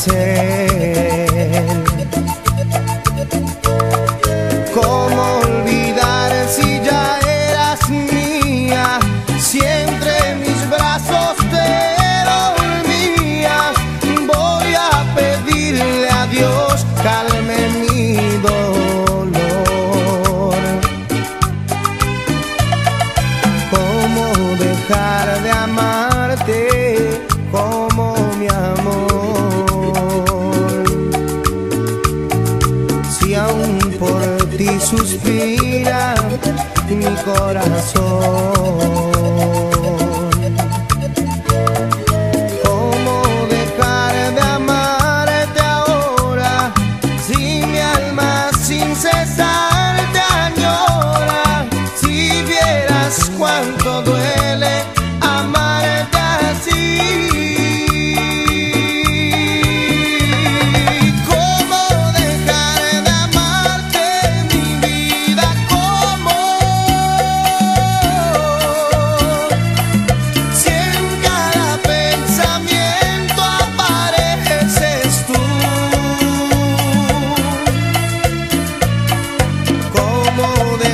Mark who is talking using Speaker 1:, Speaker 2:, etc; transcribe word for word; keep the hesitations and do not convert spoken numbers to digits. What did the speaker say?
Speaker 1: hacer. ¿Cómo olvidar si ya eras mía? Si entre mis brazos te dormías. Voy a pedirle a Dios calme mi dolor. ¿Cómo dejar de amarte como mi amor? Si aún por ti suspira mi corazón. ¿Cómo dejar de amarte ahora si mi alma sin cesar te añora? Si vieras cuánto duele amarte así. ¿Cómo dejar de amarte, mi vida, cómo? Si en cada pensamiento apareces tú. ¿Cómo